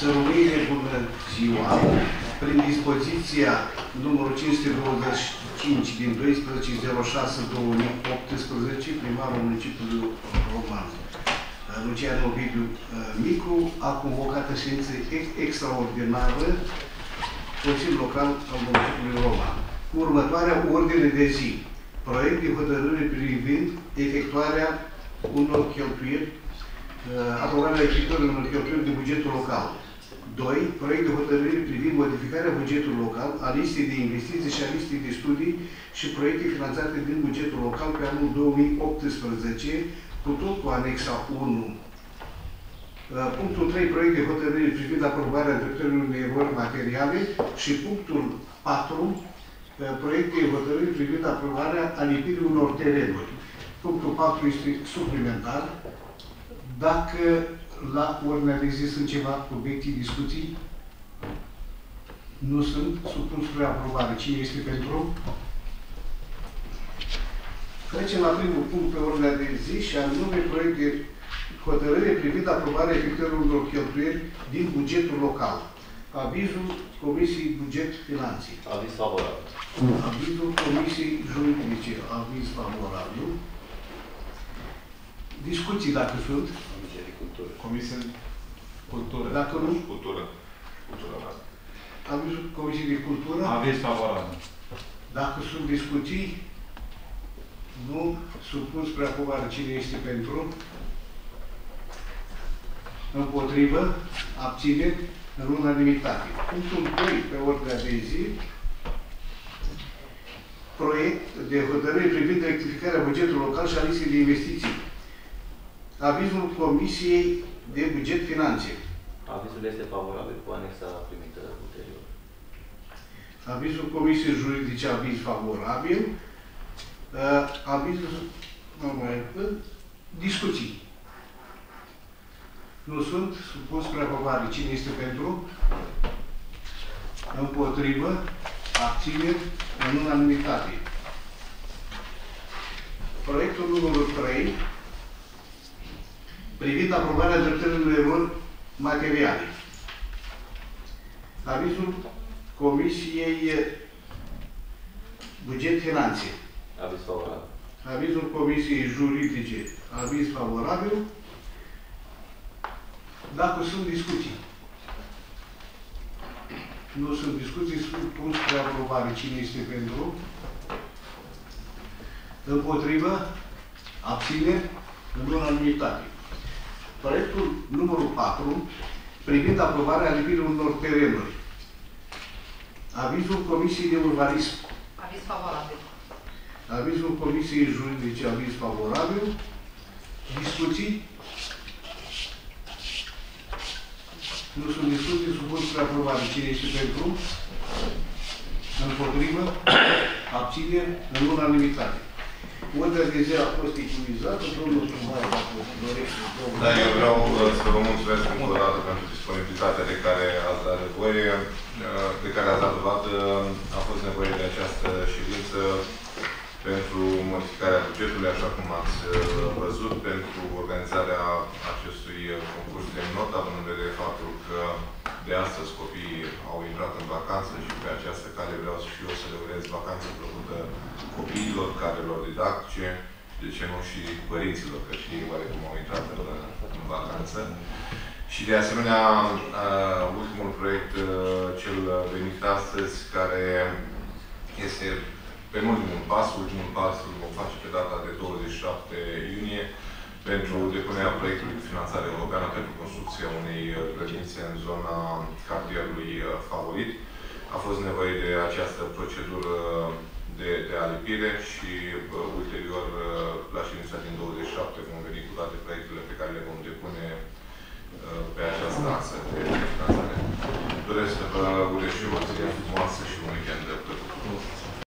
Să rămâne bună ziua, prin dispoziția numărul 525 din 12.06.2018, primarul municipiului Roman, Lucian Ovidiu Micu, a convocat o ședință extraordinară Consiliul Local al municipiului Roman. Cu următoarea ordine de zi, proiect de hotărâre privind efectuarea unor cheltuieli, aprobarea efectuării unor cheltuieli de bugetul local. 2. Proiect de hotărâre privind modificarea bugetului local, a listei de investiții și a listei de studii și proiecte finanțate din bugetul local pe anul 2018, cu tot cu anexa 1. Punctul 3. Proiect de hotărâre privind aprobarea îndreptărilor unei erori materiale și punctul 4. Proiect de hotărâre privind aprobarea alipirii unor terenuri. Punctul 4 este suplimentar. Dacă la ordinea de zi sunt ceva obiecții, discuții, nu sunt, supun spre aprobare. Cine este pentru? Trecem la primul punct pe ordinea de zi și anume proiect de hotărâre privind aprobarea efectuării unor cheltuieli din bugetul local. Avizul Comisiei Buget Finanțe. Aviz favorabil. Avizul Comisiei Juridice. Aviz favorabil. Discuții dacă sunt. Comisie de Cultură. Comisie de Cultură. Dacă nu? Cultură. Cultură. Avizul Comisiei de Cultură. Aviz favorabil. Dacă sunt discuții, nu supun spre aprobare. Cine este pentru? Împotrivă? Abține? În unanimitate. Punctul 2 pe ordinea de zi. Proiect de hotărâre privind rectificarea bugetului local și a listei de investiții. Avizul Comisiei de Buget Finanțe. Avizul este favorabil cu anexa primită ulterior. Avizul Comisiei Juridice, aviz favorabil. Avizul... Discuții. Nu sunt. Supun spre aprobare. Cine este pentru? Împotrivă. Abțineri. În unanimitate. Proiectul numărul 3 privind aprobarea dreptărilor erori materiale. Avizul Comisiei Buget Finanțe. Aviz favorabil. Avizul Comisiei Juridice. Aviz favorabil. Dacă sunt discuții. Nu sunt discuții, sunt pun spre aprobare. Cine este pentru? Împotrivă? Abține? În unanimitate. Proiectul numărul 4 privind aprobarea alipirii unor terenuri. Avizul Comisiei de Urbanism. Aviz favorabil. Avizul Comisiei Juridice. Aviz favorabil. Discuții? Nu sunt discuții, supun spre aprobare. Cine este pentru? Împotrivă? Abțineri? În unanimitate. Ordinea de zi a fost epuizată. Domnul primar, dacă dorește. Da, eu vreau să vă mulțumesc încă o dată pentru disponibilitatea de care ați dat nevoie, de care ați dat dovadă. A fost nevoie de această ședință pentru modificarea bugetului, așa cum ați văzut, pentru organizarea acestui concurs de not, având în vedere faptul că de astăzi copiii au intrat în vacanță și pe această cale vreau și eu să le urez vacanță plăcută copiilor, cadrelor didactice, de ce nu și părinților, că și ei oarecum au intrat în vacanță. Și de asemenea, ultimul proiect, cel venit astăzi, care este penultimul pas, ultimul pas îl vom face pe data de 27 iunie pentru depunerea proiectului de finanțare europeană pentru construcția unei grădinițe în zona cartierului Favorit. A fost nevoie de această procedură de alipire și ulterior la ședința din 27 vom veni cu toate proiectele pe care le vom depune pe această axă de